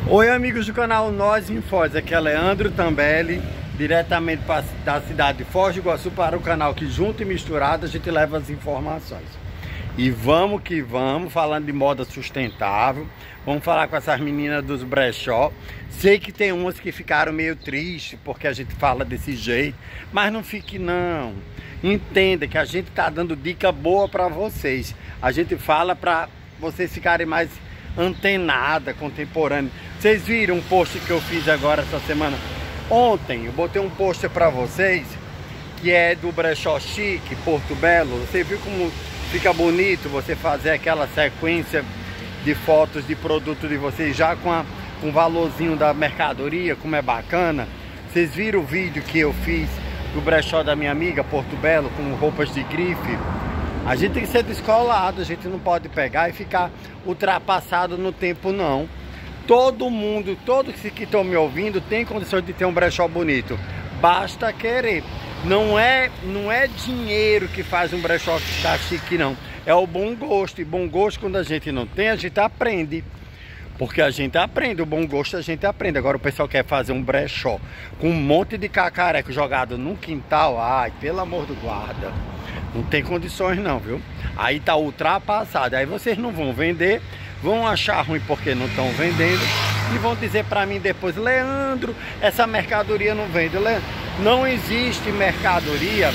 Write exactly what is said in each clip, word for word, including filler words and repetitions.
Oi, amigos do canal Nós em Foz, aqui é Leandro Tambelli, diretamente pra, da cidade de Foz do Iguaçu para o canal que junto e misturado a gente leva as informações. E vamos que vamos, falando de moda sustentável, vamos falar com essas meninas dos brechó. Sei que tem umas que ficaram meio tristes porque a gente fala desse jeito, mas não fique não. Entenda que a gente tá dando dica boa para vocês. A gente fala para vocês ficarem mais antenada, contemporânea. Vocês viram um post que eu fiz agora essa semana? Ontem eu botei um post para vocês que é do Brechó Chique, Porto Belo. Você viu como fica bonito você fazer aquela sequência de fotos de produto de vocês já com, a, com o valorzinho da mercadoria, como é bacana. Vocês viram o vídeo que eu fiz do brechó da minha amiga Porto Belo com roupas de grife? A gente tem que ser descolado, a gente não pode pegar e ficar ultrapassado no tempo não. Todo mundo, todos que estão me ouvindo tem condições de ter um brechó bonito. Basta querer. Não é, não é dinheiro que faz um brechó ficar chique não. É o bom gosto. E bom gosto quando a gente não tem, a gente aprende. Porque a gente aprende, o bom gosto a gente aprende. Agora o pessoal quer fazer um brechó com um monte de cacareco jogado num quintal. Ai, pelo amor do guarda. Não tem condições não, viu? Aí tá ultrapassado. Aí vocês não vão vender, vão achar ruim porque não estão vendendo e vão dizer pra mim depois: Leandro, essa mercadoria não vende. Leandro, não existe mercadoria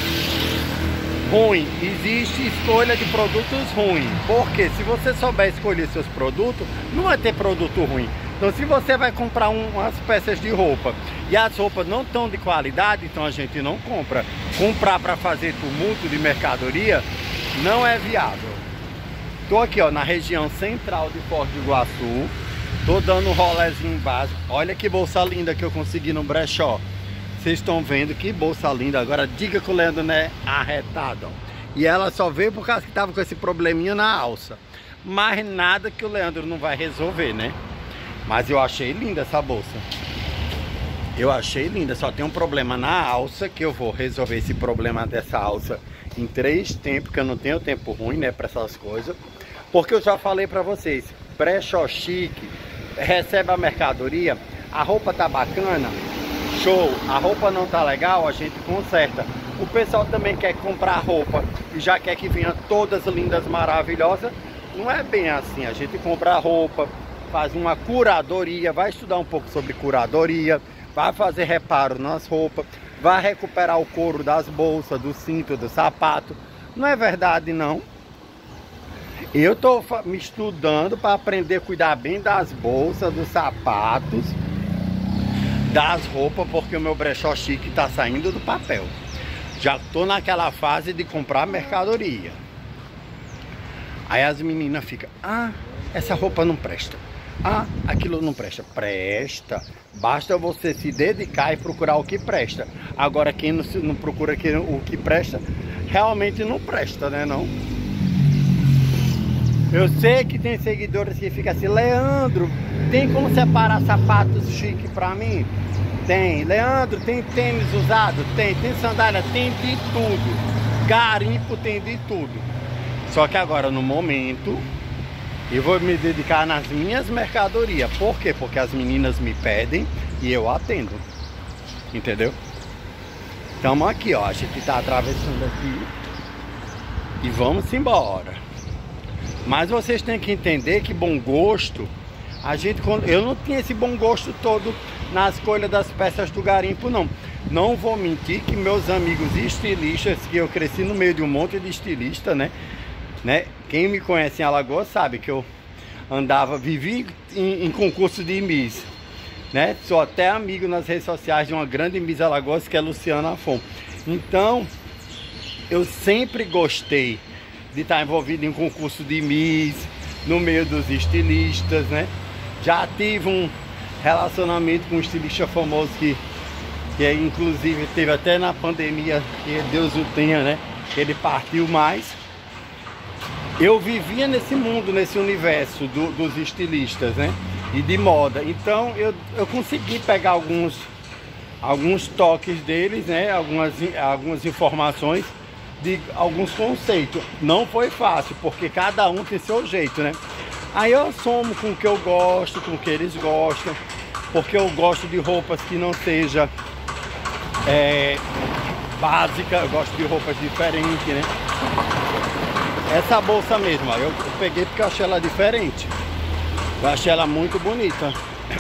ruim, existe escolha de produtos ruins. Porque se você souber escolher seus produtos, não vai ter produto ruim. Então se você vai comprar um, umas peças de roupa e as roupas não estão de qualidade, então a gente não compra. Comprar para fazer tumulto de mercadoria não é viável. Tô aqui ó, na região central de Foz do Iguaçu. Tô dando um rolezinho básico. Olha que bolsa linda que eu consegui no brechó. Vocês estão vendo que bolsa linda. Agora diga que o Leandro não é arretado. E ela só veio por causa que tava com esse probleminha na alça. Mas nada que o Leandro não vai resolver, né? Mas eu achei linda essa bolsa. Eu achei linda. Só tem um problema na alça que eu vou resolver esse problema dessa alça em três tempos, que eu não tenho tempo ruim, né, para essas coisas. Porque eu já falei para vocês, brechó chique, recebe a mercadoria, a roupa tá bacana, show. A roupa não tá legal, a gente conserta. O pessoal também quer comprar roupa e já quer que venha todas lindas, maravilhosas. Não é bem assim. A gente compra a roupa, faz uma curadoria, vai estudar um pouco sobre curadoria, vai fazer reparo nas roupas, vai recuperar o couro das bolsas, do cinto, do sapato. Não é verdade não? Eu tô me estudando para aprender a cuidar bem das bolsas, dos sapatos, das roupas, porque o meu brechó chique tá saindo do papel. Já tô naquela fase de comprar mercadoria. Aí as meninas ficam: ah, essa roupa não presta. Ah, aquilo não presta. Presta. Basta você se dedicar e procurar o que presta. Agora quem não, não procura o que presta, realmente não presta, né não? Eu sei que tem seguidores que ficam assim: Leandro, tem como separar sapatos chique pra mim? Tem. Leandro, tem tênis usado? Tem. Tem sandália? Tem de tudo. Garimpo tem de tudo. Só que agora no momento eu vou me dedicar nas minhas mercadorias. Por quê? Porque as meninas me pedem e eu atendo. Entendeu? Estamos aqui, ó. A gente tá atravessando aqui e vamos embora. Mas vocês têm que entender que bom gosto, a gente, eu não tinha esse bom gosto todo na escolha das peças do garimpo não. Não vou mentir que meus amigos estilistas, que eu cresci no meio de um monte de estilista, né? né? Quem me conhece em Alagoas sabe que eu andava, vivi em, em concurso de Miss, né? Sou até amigo nas redes sociais de uma grande Miss Alagoas, que é Luciana Afon. Então, eu sempre gostei de estar envolvido em concurso de Miss, no meio dos estilistas, né? Já tive um relacionamento com um estilista famoso que, que inclusive teve até na pandemia, que Deus o tenha, né? Ele partiu mais. Eu vivia nesse mundo, nesse universo do, dos estilistas, né? E de moda. Então eu, eu consegui pegar alguns, alguns toques deles, né? Algumas, algumas informações de alguns conceitos. Não foi fácil, porque cada um tem seu jeito, né? Aí eu assomo com o que eu gosto, com o que eles gostam, porque eu gosto de roupas que não seja é, básica, eu gosto de roupas diferentes, né? Essa bolsa mesmo, ó, eu peguei porque eu achei ela diferente. Eu achei ela muito bonita.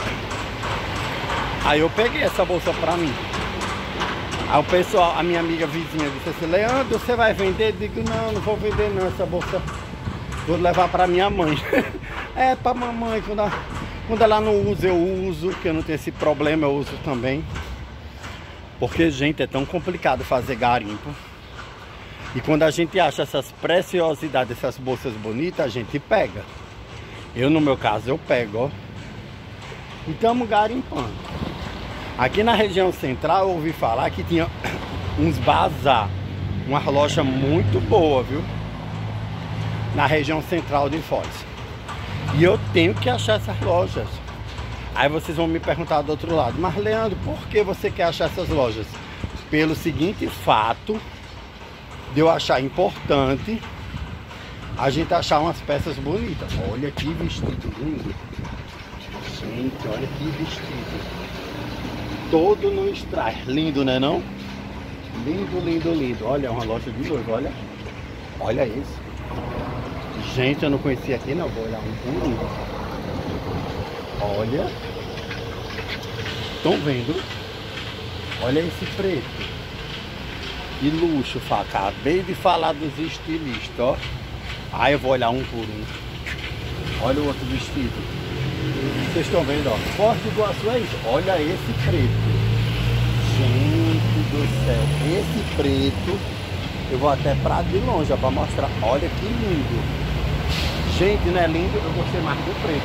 Aí eu peguei essa bolsa pra mim. Aí o pessoal, a minha amiga vizinha disse assim, Leandro, você vai vender? Eu digo, não, não vou vender não, essa bolsa vou levar pra minha mãe. É, pra mamãe, quando ela, quando ela não usa, eu uso, que eu não tenho esse problema, eu uso também. Porque, gente, é tão complicado fazer garimpo. E quando a gente acha essas preciosidades, essas bolsas bonitas, a gente pega. Eu, no meu caso, eu pego, ó. E estamos garimpando. Aqui na região central, eu ouvi falar que tinha uns bazar. Uma loja muito boa, viu? Na região central de Foz. E eu tenho que achar essas lojas. Aí vocês vão me perguntar do outro lado, mas Leandro, por que você quer achar essas lojas? Pelo seguinte fato, de eu achar importante a gente achar umas peças bonitas. Olha que vestido lindo. Gente, olha que vestido. Todo no strass. Lindo, né não? Lindo, lindo, lindo. Olha, uma loja de noivo, olha. Olha isso. Gente, eu não conhecia aqui, não. Vou olhar um por um. Olha. Estão vendo? Olha esse preto. Que luxo, Fá. Acabei de falar dos estilistas, ó. Aí eu vou olhar um por um. Olha o outro vestido. Vocês estão vendo, ó. Foz do Iguaçu é isso. Olha esse preto. Gente do céu. Esse preto. Eu vou até pra de longe, ó, pra mostrar. Olha que lindo. Gente, não é lindo? Eu gostei mais do preto.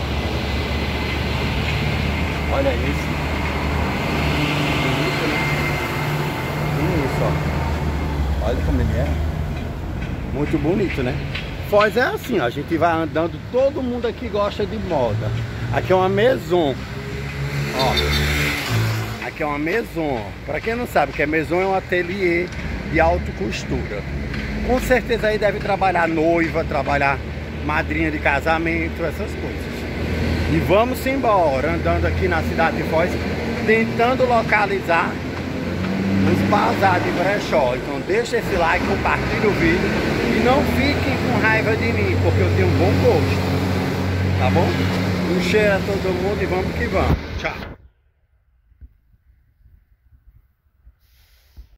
Olha esse. Bonito, né? Isso, ó. Olha como ele é. Muito bonito, né? Foz é assim, ó. A gente vai andando. Todo mundo aqui gosta de moda. Aqui é uma maison. Ó. Aqui é uma maison. Pra quem não sabe, que é maison é um ateliê de alta costura. Com certeza aí deve trabalhar noiva, trabalhar madrinha de casamento, essas coisas. E vamos embora, andando aqui na cidade de Foz, tentando localizar os bazar de brechó. Então deixa esse like, compartilha o vídeo e não fiquem com raiva de mim, porque eu tenho um bom gosto. Tá bom? Um cheiro a todo mundo e vamos que vamos. Tchau.